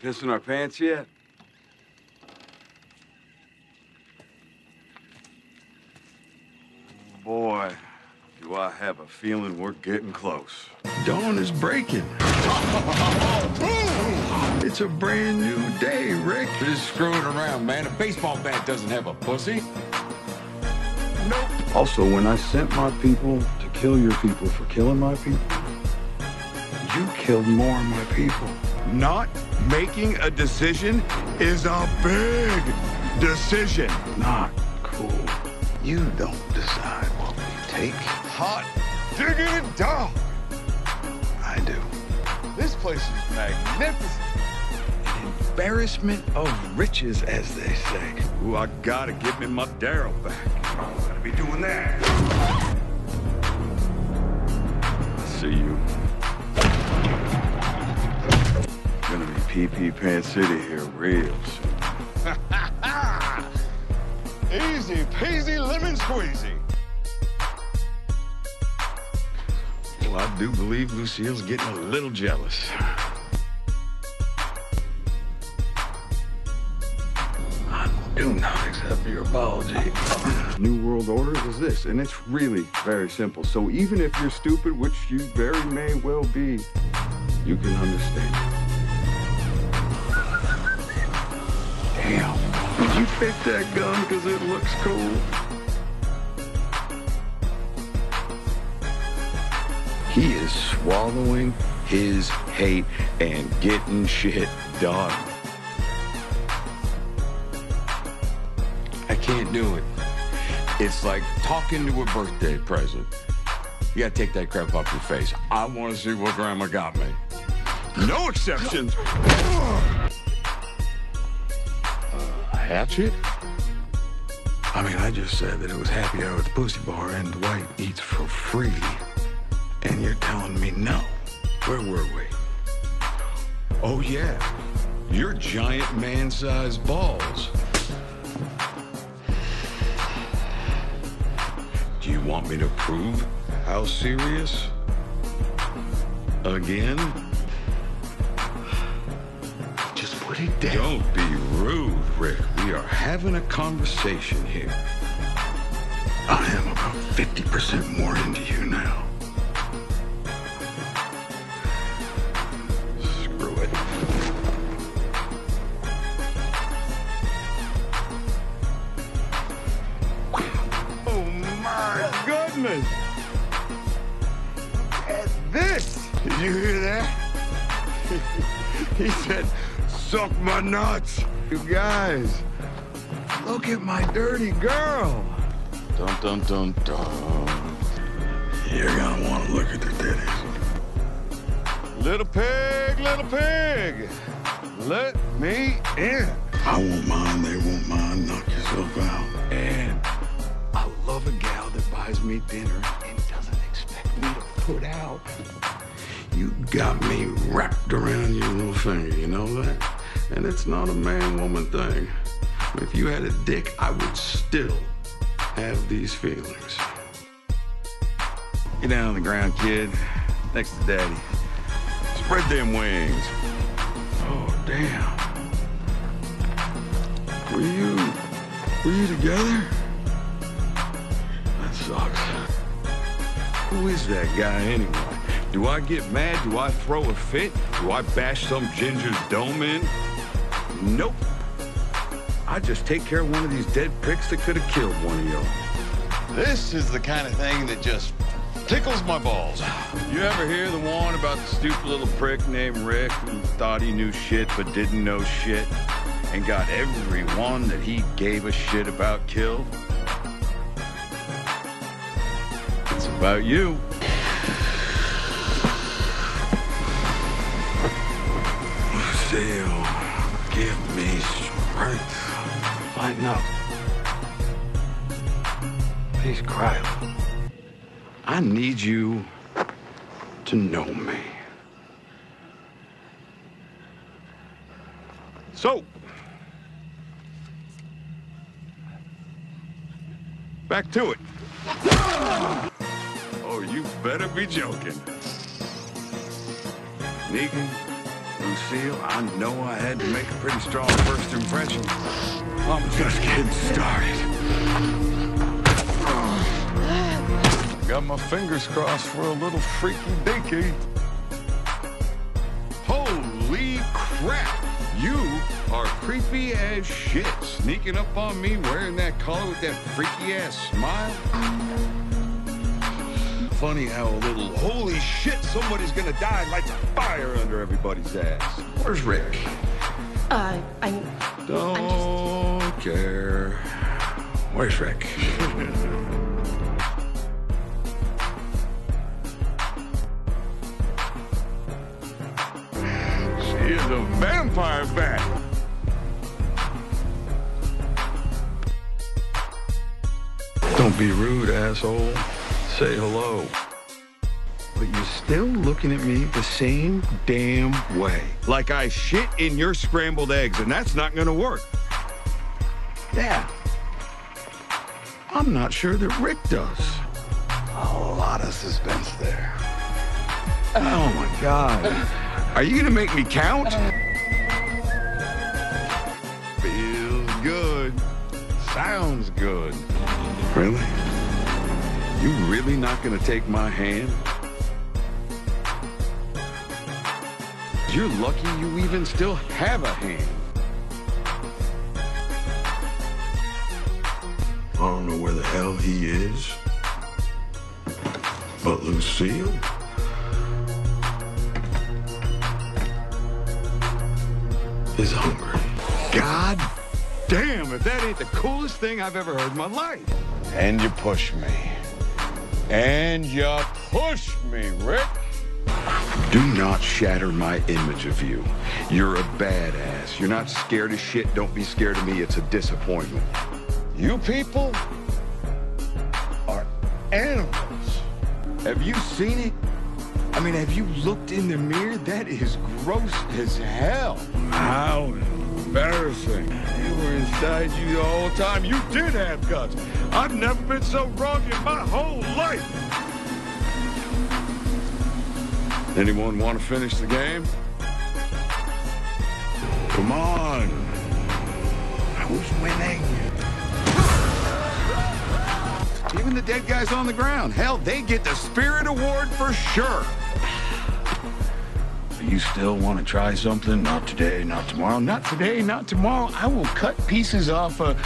Pissing our pants yet? Boy, do I have a feeling we're getting close. Dawn is breaking. It's a brand new day, Rick. You're just screwing around, man. A baseball bat doesn't have a pussy. Nope. Also, when I sent my people to kill your people for killing my people, you killed more of my people. Not making a decision is a big decision. Not cool. You don't decide what we take. Hot diggity dog. I do. This place is magnificent. An embarrassment of riches, as they say. Ooh, I gotta give me my Daryl back. I'm gonna be doing that. See you. Gonna be pee-pee pants city here real soon. Easy peasy lemon squeezy. Well, I do believe Lucille's getting a little jealous. I do not accept your apology. New World Order is this, and it's really very simple. So even if you're stupid, which you very may well be, you can understand. Damn. Did you pick that gun because it looks cool? He is swallowing his hate and getting shit done. I can't do it. It's like talking to a birthday present. You gotta take that crap off your face. I want to see what Grandma got me. No exceptions. Hatchet? I mean, I just said that it was happy hour at the Pussy Bar and Dwight eats for free. And you're telling me no. Where were we? Oh, yeah. Your giant man-sized balls. Do you want me to prove how serious? Again? Just put it down. Don't be rude, Rick. We are having a conversation here. I am about 50% more into you now. Screw it. Oh my goodness! Look at this! Did you hear that? He said, suck my nuts. You guys, look at my dirty girl. Dun dun dun dun. You're gonna want to look at their titties. Little pig, let me in. I won't mind, they won't mind, knock yourself out. And I love a gal that buys me dinner and doesn't expect me to put out. You got me wrapped around your little finger, you know that? And it's not a man-woman thing. If you had a dick, I would still have these feelings. Get down on the ground, kid, next to Daddy. Spread them wings. Oh, damn. Were you together? That sucks. Who is that guy anyway? Do I get mad? Do I throw a fit? Do I bash some ginger's dome in? Nope. I just take care of one of these dead pricks that could have killed one of y'all. This is the kind of thing that just tickles my balls. You ever hear the one about the stupid little prick named Rick who thought he knew shit but didn't know shit and got everyone that he gave a shit about killed? It's about you. Lucille, give me strength. Lighten up. Please cry. I need you to know me. So, back to it. Oh, you better be joking. Negan, Lucille, I know I had to make a pretty strong first impression. I'm just getting started. Got my fingers crossed for a little freaky dinky. Holy crap! You are creepy as shit. Sneaking up on me wearing that collar with that freaky ass smile. Funny how a little holy shit, somebody's gonna die lights a fire under everybody's ass. Where's Rick? Don't care. Where's Rick? She is a vampire bat. Don't be rude, asshole. Say hello. But you're still looking at me the same damn way. Like I shit in your scrambled eggs, and that's not gonna work. Yeah. I'm not sure that Rick does. A lot of suspense there. Oh my God. Are you gonna make me count? Feels good. Sounds good. Really? You really not gonna take my hand? You're lucky you even still have a hand. I don't know where the hell he is, but Lucille? Is hungry. God damn, if that ain't the coolest thing I've ever heard in my life. And you push me. And you push me, Rick. Do not shatter my image of you. You're a badass. You're not scared of shit. Don't be scared of me. It's a disappointment. You people are animals. Have you seen it? I mean, have you looked in the mirror? That is gross as hell. How embarrassing. They were inside you the whole time. You did have guts. I've never been so wrong in my whole life. Anyone want to finish the game? Come on. Who's winning? Even the dead guys on the ground. Hell, they get the Spirit Award for sure. You still want to try something? Not today, not tomorrow. Not today, not tomorrow. I will cut pieces off of...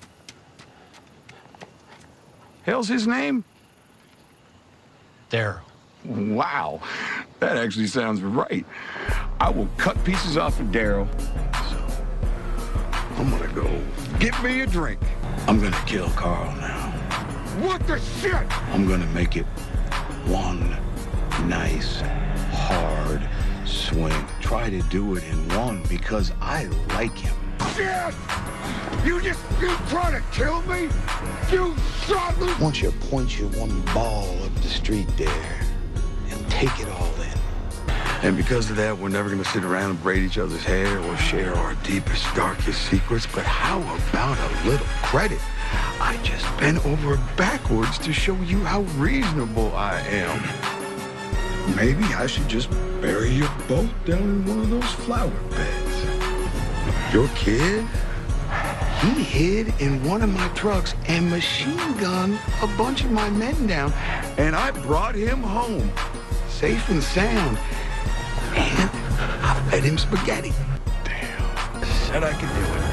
Hell's his name? Daryl. Wow, that actually sounds right. I will cut pieces off of Daryl. So, I'm gonna go get me a drink. I'm gonna kill Carl now. What the shit? I'm gonna make it one nice, hard swing. Try to do it in one because I like him. Shit! You trying to kill me? You shot me? Once you point your one ball up the street there and take it all in. And because of that, we're never gonna sit around and braid each other's hair or share our deepest, darkest secrets. But how about a little credit? I just bent over backwards to show you how reasonable I am. Maybe I should just bury you both down in one of those flower beds. Your kid? He hid in one of my trucks and machine gunned a bunch of my men down, and I brought him home, safe and sound, and I fed him spaghetti. Damn. Said I could do it.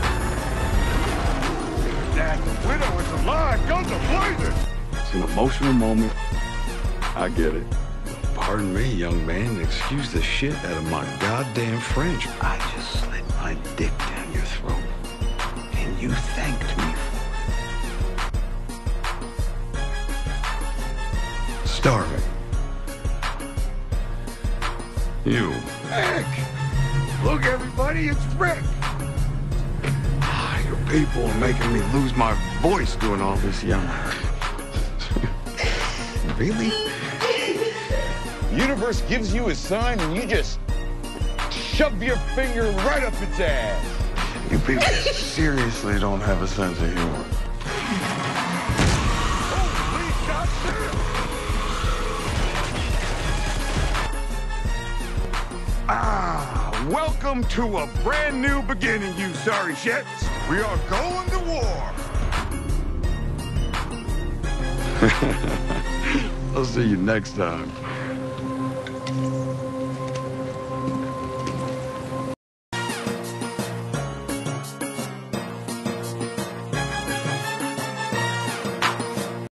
That widow is alive, guns are blazing! It's an emotional moment. I get it. Pardon me, young man, excuse the shit out of my goddamn French. I just slid my dick down your throat. And you thanked me for it. Starving. You. Rick! Look, everybody, it's Rick! Your people are making me lose my voice doing all this yelling. Really? The universe gives you a sign and you just shove your finger right up its ass. You people seriously don't have a sense of humor. Holy goddamn! Ah, Welcome to a brand new beginning, you sorry shits. We are going to war. I'll see you next time.